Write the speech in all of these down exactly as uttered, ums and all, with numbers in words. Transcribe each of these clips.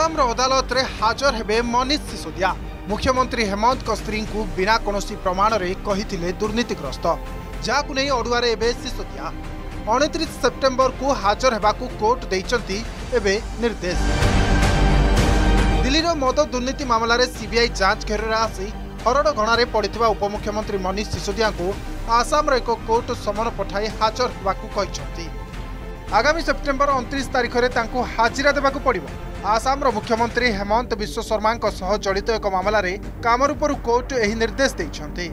आसाम अदालत रे हाजर हेबे मनीष सिसोदिया। मुख्यमंत्री हेमंत को स्त्री को बिना कौनसी प्रमाण रे कहिथिले दुर्नीतिग्रस्त, जाकु नहीं अड़ुआरे एबे सिसोदिया उनतीस सेप्टेम्बर को हाजर हेबाकू कोर्ट देइचंती एबे निर्देश। दिल्ली मद दुर्नीति मामलें सीबीआई जांच घेर आसी हरड़ घणारे पड़ता उपमुख्यमंत्री मनीष सिसोदिया को आसाम एक कोर्ट समन पठाई हाजर हेबाकू कहिसंती। आगामी सेप्टेम्बर उनतीस तारीख में हाजिरा देबाकू पड़िबो। आसाम मुख्यमंत्री हेमंत विश्व शर्मा सह जड़ित एक मामलें कामरूपरू कोर्ट एही निर्देश देइछंती।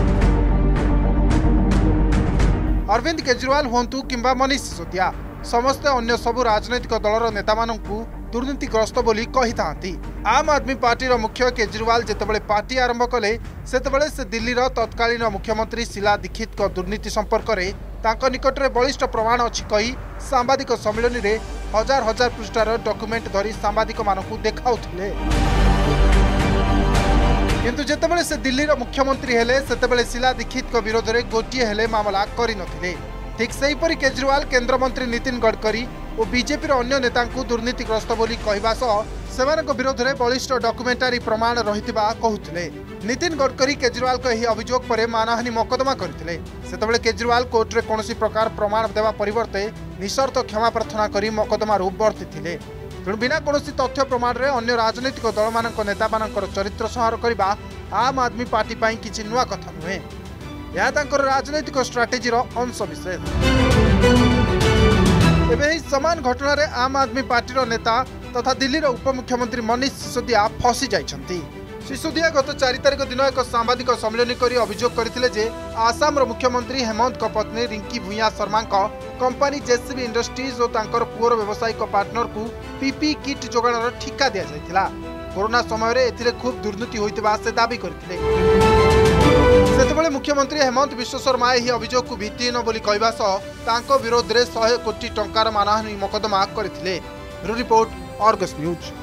अरविंद केजरीवाल हुंतु किंबा मनीष सिसोदिया समस्ते अन्य सबु राजनैतिक दलर नेता मानंकु दुर्नीतिग्रस्त बोली कही थांती। आम आदमी पार्टी मुख्य केजरीवाल जेतेबेले पार्टी आरंभ कले सेतेबेले से दिल्लीर तत्कालीन मुख्यमंत्री शीला दीक्षित दुर्नीति संपर्क में तांको निकटरे बलिष्ठ प्रमाण अछि कही सांबादिक सम्मेलन रे हजार हजार पृष्ठार डॉक्यूमेंट धरी सांबादिक मानकु देखाउथिले। किंतु जेतेबेले से दिल्लीर मुख्यमंत्री हेले सेतेबेले शीला दीक्षित विरोध में गोटे हेले मामला करि नथिले। ठीक सेहीपरि केजरीवाल केंद्र मंत्री नितिन गडकरी और बीजेपी अन्य नेता दुर्नीतिग्रस्त बोली कहवा सह सेमानक विरोध में बलिष्ठ डॉक्यूमेंटारी प्रमाण रहितिबा कहउथिले। नितिन गडकरी केजरीवाल को यही अभियोग पर मानहानि मकदमा करथिले। सेतबेले केजरीवाल कोर्ट रे कोनोसी प्रकार प्रमाण देवा परिवर्ते निशर्त क्षमा प्रार्थना करी मकदमा रूप वर्तिथिले। तेणु बिना कौनसी तथ्य प्रमाण रे अन्य राजनीतिक दल मानक नेता मानकर चरित्र संहार करबा आम आदमी पार्टी पाई किछि नुआ कथा नुहे। यह तांकर राजनैतिक स्ट्राटेजीर अंश विशेष। एबे ही समान घटना रे आम आदमी पार्टी नेता तथा दिल्लीर उपमुख्यमंत्री मनीष सिसोदिया फसी जाइछंती। सिसोदिया गत चार तारिख दिन एक सांबादिक सम्मेलन कर अभियोग करथिले जे आसाम मुख्यमंत्री हेमंत को पत्नी रिंकी भूया शर्मा कंपनी जेसीबी इंडस्ट्रीज और तांकर पुअर व्यावसायिक पार्टनर को पीपी किट जोगाणर ठिका दिया जायतिला। कोरोना समय रे एथिरे खूब दुर्नीति होइतिबा से दाबी करथिले। सेतेबेले मुख्यमंत्री हेमंत विश्व शर्मा यही अभियोग को भित्तिहीन बोली कहवा सह तांको विरोध में सौ कोटी टंकार मानहानि मकदमा करथिले। Bureau report, Argus news.